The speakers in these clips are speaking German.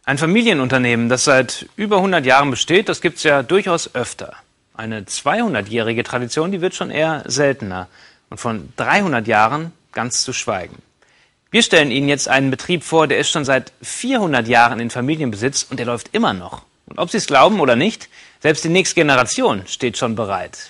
Ein Familienunternehmen, das seit über 100 Jahren besteht, das gibt es ja durchaus öfter. Eine 200-jährige Tradition, die wird schon eher seltener. Und von 300 Jahren ganz zu schweigen. Wir stellen Ihnen jetzt einen Betrieb vor, der ist schon seit 400 Jahren in Familienbesitz und der läuft immer noch. Und ob Sie es glauben oder nicht, selbst die nächste Generation steht schon bereit.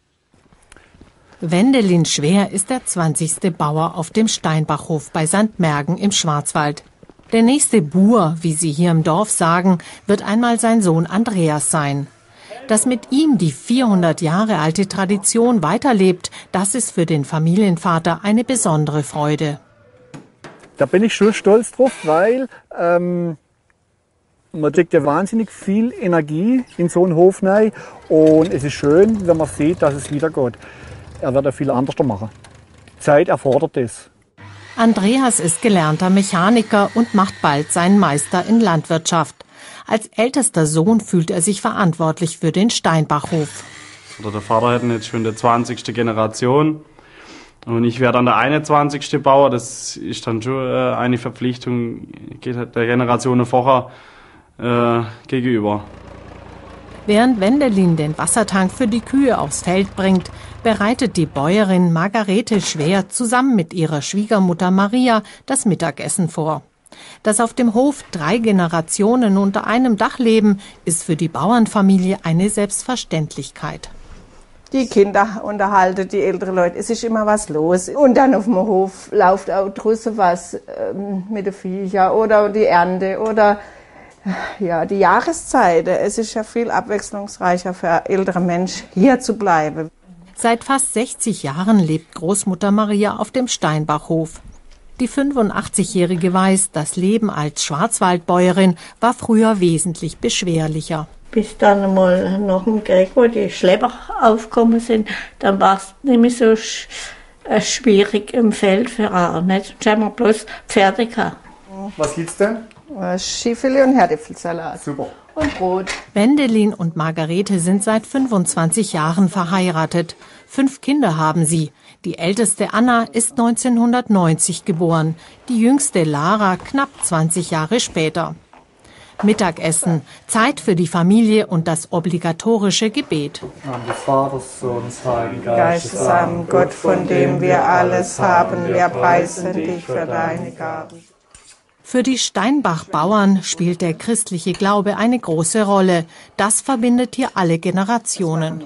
Wendelin Schwer ist der 20. Bauer auf dem Steinbachhof bei St. Mergen im Schwarzwald. Der nächste Bauer, wie sie hier im Dorf sagen, wird einmal sein Sohn Andreas sein. Dass mit ihm die 400 Jahre alte Tradition weiterlebt, das ist für den Familienvater eine besondere Freude. Da bin ich schon stolz drauf, weil man legt ja wahnsinnig viel Energie in so einen Hof rein. Und es ist schön, wenn man sieht, dass es weitergeht. Er wird ja viel anders machen. Die Zeit erfordert es. Andreas ist gelernter Mechaniker und macht bald seinen Meister in Landwirtschaft. Als ältester Sohn fühlt er sich verantwortlich für den Steinbachhof. Der Vater hat jetzt schon die 20. Generation und ich werde dann der 21. Bauer. Das ist dann schon eine Verpflichtung, geht der Generation vorher gegenüber. Während Wendelin den Wassertank für die Kühe aufs Feld bringt, bereitet die Bäuerin Margarete Schwer zusammen mit ihrer Schwiegermutter Maria das Mittagessen vor. Dass auf dem Hof 3 Generationen unter einem Dach leben, ist für die Bauernfamilie eine Selbstverständlichkeit. Die Kinder unterhalten die älteren Leute, es ist immer was los. Und dann auf dem Hof läuft auch draußen was mit den Viechern oder die Ernte oder ja, die Jahreszeiten. Es ist ja viel abwechslungsreicher für ältere Menschen, hier zu bleiben. Seit fast 60 Jahren lebt Großmutter Maria auf dem Steinbachhof. Die 85-Jährige weiß, das Leben als Schwarzwaldbäuerin war früher wesentlich beschwerlicher. Bis dann mal nach dem Krieg, wo die Schlepper aufgekommen sind, dann war es nicht mehr so schwierig im Feld für alle. Sonst haben wir bloß Pferde gehabt. Was gibt's denn? Schieferli und Herdäpfelsalat. Super. Und Brot. Wendelin und Margarete sind seit 25 Jahren verheiratet. 5 Kinder haben sie. Die älteste Anna ist 1990 geboren, die jüngste Lara knapp 20 Jahre später. Mittagessen, Zeit für die Familie und das obligatorische Gebet. Namen des Vaters, Sohnes, Heiligen Geistes an Gott, von dem wir alles haben, wir preisen dich für deine Gaben. Für die Steinbach-Bauern spielt der christliche Glaube eine große Rolle. Das verbindet hier alle Generationen.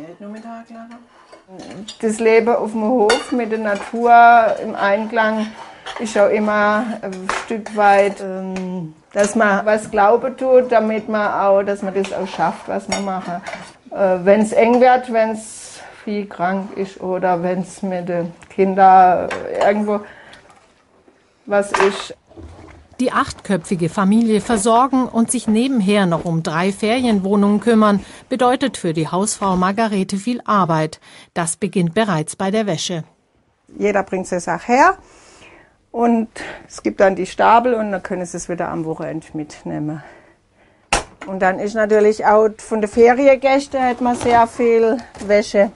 Das Leben auf dem Hof mit der Natur im Einklang ist auch immer ein Stück weit, dass man was glauben tut, damit dass man das auch schafft, was man macht. Wenn es eng wird, wenn es viel krank ist oder wenn es mit den Kindern irgendwo was ist. Die 8-köpfige Familie versorgen und sich nebenher noch um 3 Ferienwohnungen kümmern, bedeutet für die Hausfrau Margarete viel Arbeit. Das beginnt bereits bei der Wäsche. Jeder bringt seine Sache her und es gibt dann die Stapel und dann können sie es wieder am Wochenende mitnehmen. Und dann ist natürlich auch von den Feriengästen hat man sehr viel Wäsche.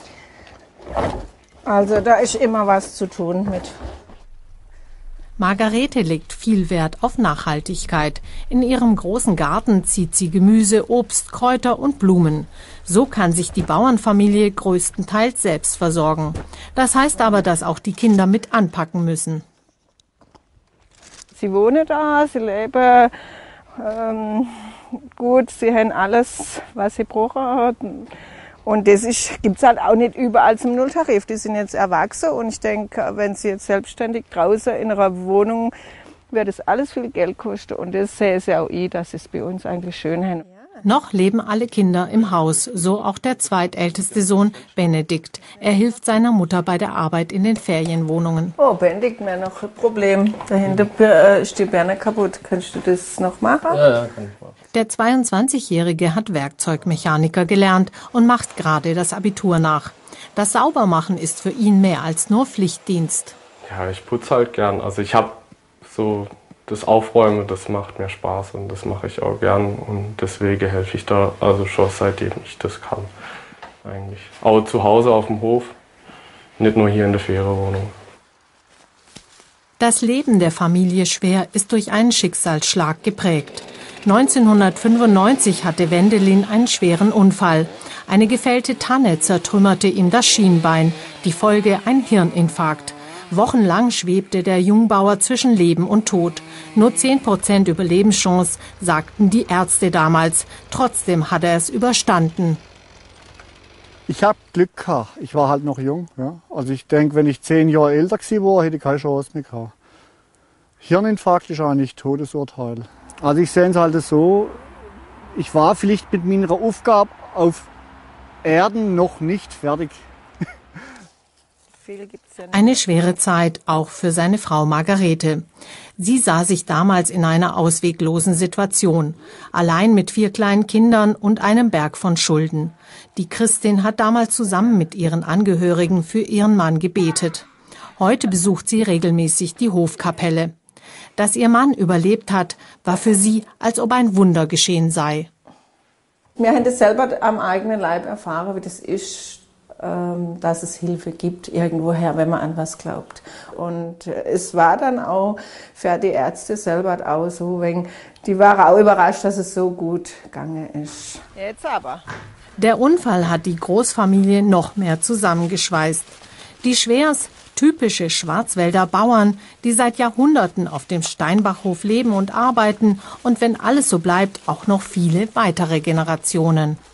Also da ist immer was zu tun mit. Margarete legt viel Wert auf Nachhaltigkeit. In ihrem großen Garten zieht sie Gemüse, Obst, Kräuter und Blumen. So kann sich die Bauernfamilie größtenteils selbst versorgen. Das heißt aber, dass auch die Kinder mit anpacken müssen. Sie wohnen da, sie leben gut, sie haben alles, was sie brauchen. Und das gibt es halt auch nicht überall zum Nulltarif. Die sind jetzt erwachsen und ich denke, wenn sie jetzt selbstständig draußen in einer Wohnung, wird das alles viel Geld kosten. Und das sehe ich auch ich, dass es bei uns eigentlich schön haben. Noch leben alle Kinder im Haus, so auch der zweitälteste Sohn Benedikt. Er hilft seiner Mutter bei der Arbeit in den Ferienwohnungen. Oh, Benedikt, mir noch ein Problem. Dahinter ist die Birne kaputt. Kannst du das noch machen? Ja, kann ich machen. Der 22-Jährige hat Werkzeugmechaniker gelernt und macht gerade das Abitur nach. Das Saubermachen ist für ihn mehr als nur Pflichtdienst. Ja, ich putze halt gern. Also ich habe so das Aufräumen, das macht mir Spaß und das mache ich auch gern. Und deswegen helfe ich da also schon seitdem ich das kann. Eigentlich. Auch zu Hause auf dem Hof, nicht nur hier in der Ferienwohnung. Das Leben der Familie Schwer ist durch einen Schicksalsschlag geprägt. 1995 hatte Wendelin einen schweren Unfall. Eine gefällte Tanne zertrümmerte ihm das Schienbein. Die Folge ein Hirninfarkt. Wochenlang schwebte der Jungbauer zwischen Leben und Tod. Nur 10% Überlebenschance, sagten die Ärzte damals. Trotzdem hat er es überstanden. Ich habe Glück gehabt. Ich war halt noch jung. Ja. Also ich denke, wenn ich 10 Jahre älter gewesen wäre, hätte ich keine Chance mehr gehabt. Hirninfarkt ist eigentlich Todesurteil. Also ich sehe es halt so, ich war vielleicht mit meiner Aufgabe auf Erden noch nicht fertig. Eine schwere Zeit, auch für seine Frau Margarete. Sie sah sich damals in einer ausweglosen Situation. Allein mit 4 kleinen Kindern und einem Berg von Schulden. Die Christin hat damals zusammen mit ihren Angehörigen für ihren Mann gebetet. Heute besucht sie regelmäßig die Hofkapelle. Dass ihr Mann überlebt hat, war für sie, als ob ein Wunder geschehen sei. Wir haben das selber am eigenen Leib erfahren, wie das ist, dass es Hilfe gibt irgendwoher, wenn man an was glaubt. Und es war dann auch für die Ärzte selber auch so, die waren auch überrascht, dass es so gut gegangen ist. Jetzt aber. Der Unfall hat die Großfamilie noch mehr zusammengeschweißt. Die Schwers, typische Schwarzwälder Bauern, die seit Jahrhunderten auf dem Steinbachhof leben und arbeiten und wenn alles so bleibt, auch noch viele weitere Generationen.